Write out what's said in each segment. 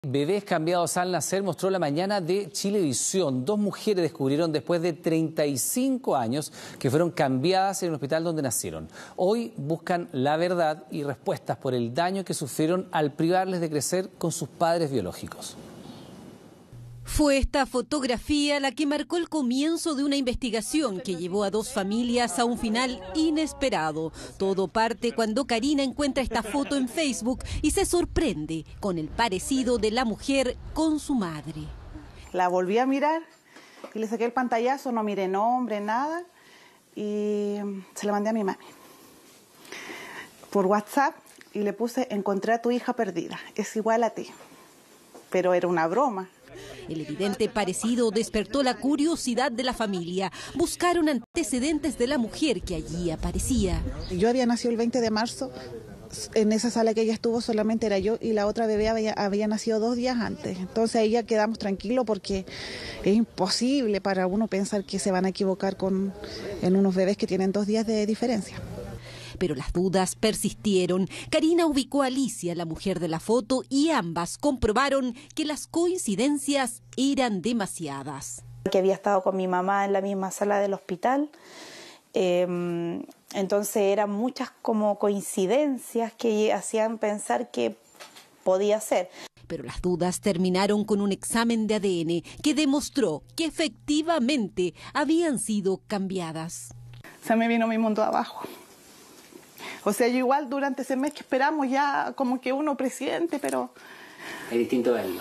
Bebés cambiados al nacer mostró la mañana de Chilevisión. Dos mujeres descubrieron después de 35 años que fueron cambiadas en el hospital donde nacieron. Hoy buscan la verdad y respuestas por el daño que sufrieron al privarles de crecer con sus padres biológicos. Fue esta fotografía la que marcó el comienzo de una investigación que llevó a dos familias a un final inesperado. Todo parte cuando Karina encuentra esta foto en Facebook y se sorprende con el parecido de la mujer con su madre. La volví a mirar y le saqué el pantallazo, no miré nombre, nada, y se la mandé a mi mami por WhatsApp y le puse: encontré a tu hija perdida, es igual a ti. Pero era una broma. El evidente parecido despertó la curiosidad de la familia. Buscaron antecedentes de la mujer que allí aparecía. Yo había nacido el 20 de marzo. En esa sala que ella estuvo solamente era yo y la otra bebé había nacido 2 días antes. Entonces ahí ya quedamos tranquilos porque es imposible para uno pensar que se van a equivocar en unos bebés que tienen 2 días de diferencia. Pero las dudas persistieron. Karina ubicó a Alicia, la mujer de la foto, y ambas comprobaron que las coincidencias eran demasiadas. Que había estado con mi mamá en la misma sala del hospital, entonces eran muchas como coincidencias que hacían pensar que podía ser. Pero las dudas terminaron con un examen de ADN que demostró que efectivamente habían sido cambiadas. Se me vino mi mundo abajo. O sea, yo igual durante ese mes que esperamos ya como que uno presiente, pero... Es distinto verlo.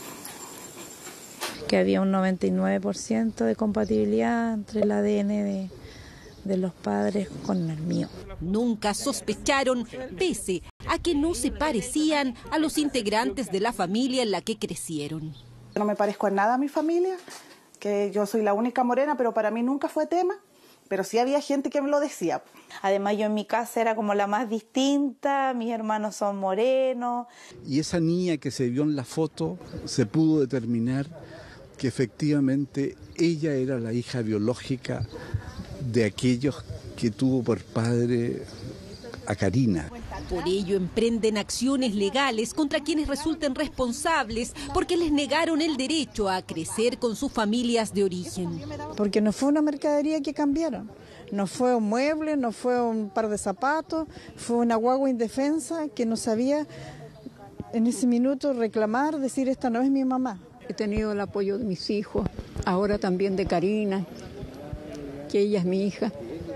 Que había un 99% de compatibilidad entre el ADN de los padres con el mío. Nunca sospecharon, pese a que no se parecían a los integrantes de la familia en la que crecieron. No me parezco en nada a mi familia, que yo soy la única morena, pero para mí nunca fue tema. Pero sí había gente que me lo decía. Además yo en mi casa era como la más distinta, mis hermanos son morenos. Y esa niña que se vio en la foto se pudo determinar que efectivamente ella era la hija biológica de aquellos que tuvo por padre a Karina. Por ello emprenden acciones legales contra quienes resulten responsables porque les negaron el derecho a crecer con sus familias de origen. Porque no fue una mercadería que cambiaron, no fue un mueble, no fue un par de zapatos, fue una guagua indefensa que no sabía en ese minuto reclamar, decir: esta no es mi mamá. He tenido el apoyo de mis hijos, ahora también de Karina, que ella es mi hija.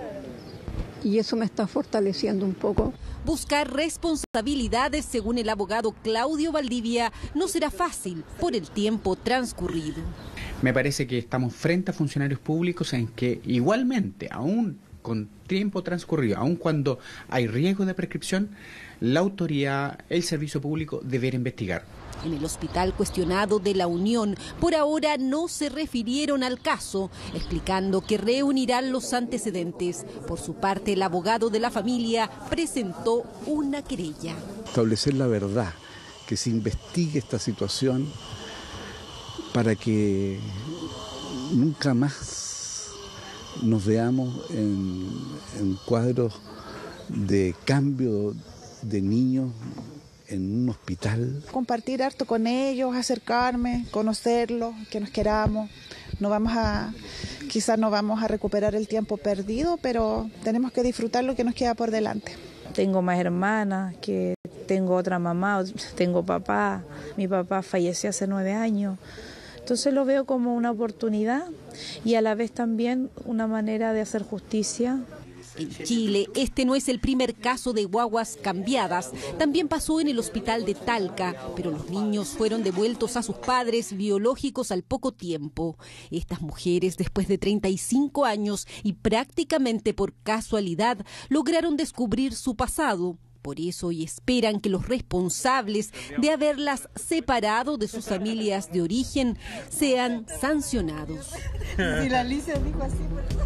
Y eso me está fortaleciendo un poco. Buscar responsabilidades, según el abogado Claudio Valdivia, no será fácil por el tiempo transcurrido. Me parece que estamos frente a funcionarios públicos en que igualmente, aún con tiempo transcurrido, aun cuando hay riesgo de prescripción, la autoridad, el servicio público deberá investigar. En el hospital cuestionado de La Unión, por ahora no se refirieron al caso, explicando que reunirán los antecedentes. Por su parte, el abogado de la familia presentó una querella. Establecer la verdad, que se investigue esta situación para que nunca más nos veamos en cuadros de cambio de niños en un hospital. Compartir harto con ellos, acercarme, conocerlos, que nos queramos. Quizás no vamos a recuperar el tiempo perdido, pero tenemos que disfrutar lo que nos queda por delante. Tengo más hermanas, que tengo otra mamá, tengo papá. Mi papá falleció hace 9 años. Entonces lo veo como una oportunidad y a la vez también una manera de hacer justicia. En Chile, este no es el primer caso de guaguas cambiadas. También pasó en el hospital de Talca, pero los niños fueron devueltos a sus padres biológicos al poco tiempo. Estas mujeres, después de 35 años y prácticamente por casualidad, lograron descubrir su pasado. Por eso hoy esperan que los responsables de haberlas separado de sus familias de origen sean sancionados. Si la Alicia dijo así...